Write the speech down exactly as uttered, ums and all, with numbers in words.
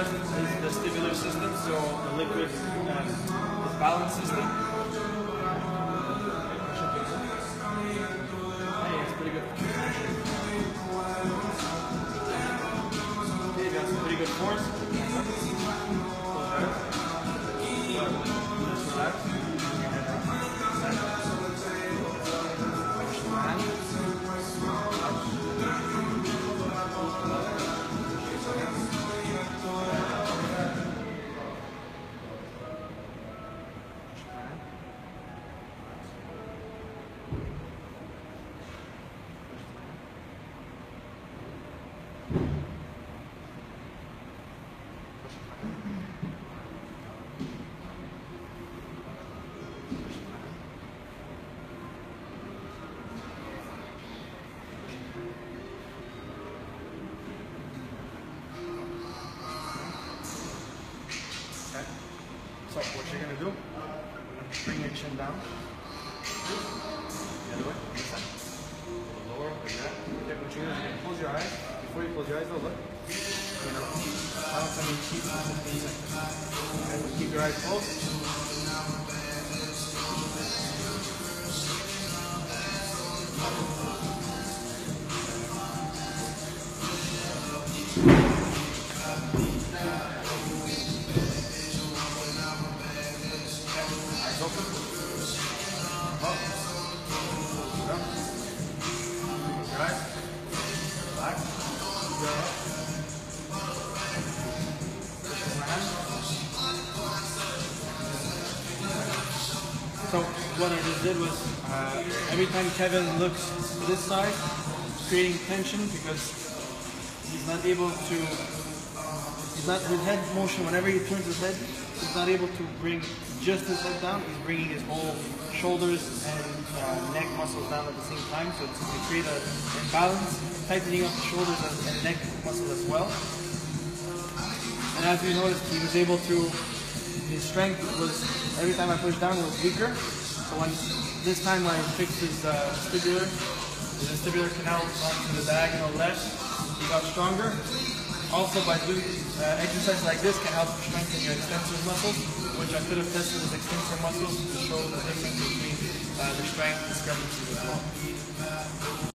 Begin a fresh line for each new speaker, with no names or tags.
system is the vestibular system, so the liquid um, is balance system. Hey, it's pretty good. Okay, you got some pretty good force. Close your eyes. Just relax. Push the hand. Okay. So what you're gonna do, bring your chin down. The other way, this side. Lower, like that. Okay, what you're gonna do, close your eyes. Before you close your eyes though, look. You know, balance on your cheek for fifteen seconds. Okay, keep your eyes closed. Eyes open. Up. Down. Close your eyes. Relax. Keep your up. Push my hand. So what I just did was, uh, every time Kevin looks to this side, he's creating tension because he's not able to, he's not, his head motion, whenever he turns his head, he's not able to bring just his head down, he's bringing his whole shoulders and uh, neck muscles down at the same time, so it's to create an imbalance, tightening up the shoulders and, and neck muscles as well. And as we noticed, he was able to, his strength was, every time I pushed down, it was weaker. So when this time I fixed his uh, vestibular, his vestibular canal onto the diagonal left, he got stronger. Also, by doing uh, exercises like this can help strengthen your extensor muscles, which I could have tested his extensor muscles to show the difference between uh, the strength discrepancies as well.